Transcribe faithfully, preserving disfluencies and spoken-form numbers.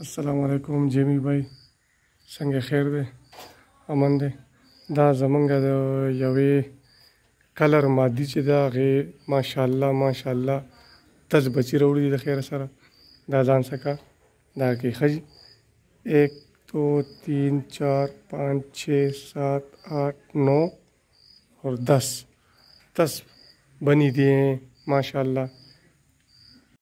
السلام علیکم جیمی بھائی څنګه خیر دی امن دی دا زمونږ د یوې کلر مادي چې ده هغې ماشاءالله ماشاءالله دس بچي راوړي دي د خیره سره دا ځان څخه دا کې ښه جي ایک دو تین چار پانچ چھ سات آٹھ نو اور دس دس بنی دیے ہیں ماشاءاللہ